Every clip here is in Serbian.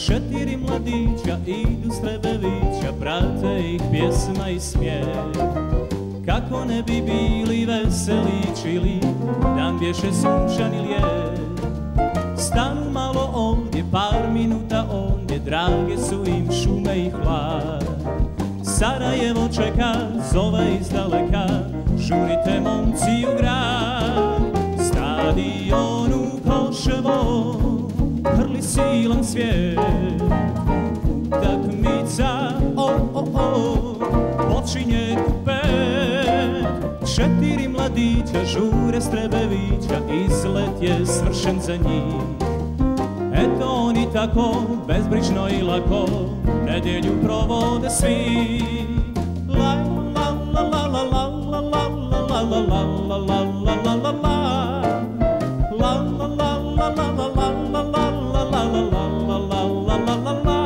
Četiri mladića idu s Trebevića, prate ih pjesma i smijeh. Kako ne bi bili veseličili, dan bješe sunčan i lijep. Stanu malo ovdje, par minuta ondje, drage su im šume i hlad. Sarajevo čeka, zove izdaleka, žurite momci u grad. Stadion u Koševo hrli silan svijet. Utakmica, počinje u 5. Četiri mladića žure s Trebevića, izlet je svršen za njih. Eto oni tako, bezbrižno i lako, nedjelju provode svi. La la la la la la la la la la la la la la la la la. La la la la la la la la la la la la la la la la.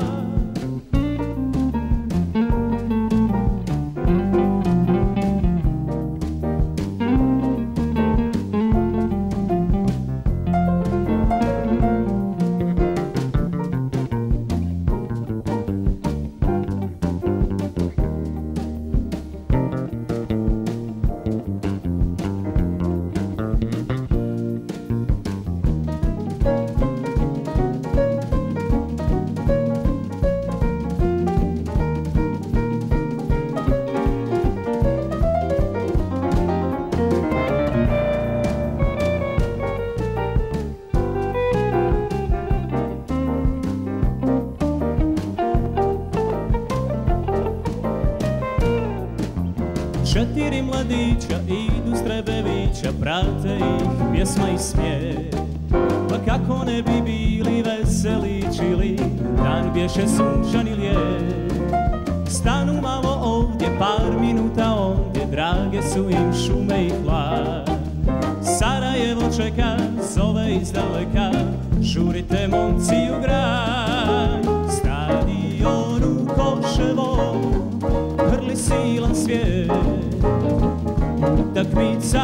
Četiri mladića idu s Trebevića, prate ih pjesma i smijeh. Pa kako ne bi bili veseličili, dan bješe sunčan i lijep. Stanu malo ovdje, par minuta ondje, drage su im šume i hlad. Sarajevo čeka, zove izdaleka, žurite momci u grad. Stadion u Koševo hrli silan svijet. Utakmica,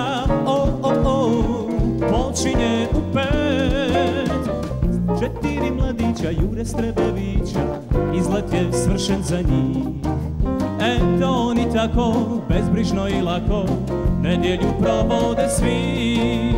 počinje u 5. Četiri mladića jure s Trebevića, izlet je svršen za njih. Eto oni tako, bezbrižno i lako, nedjelju provode svi.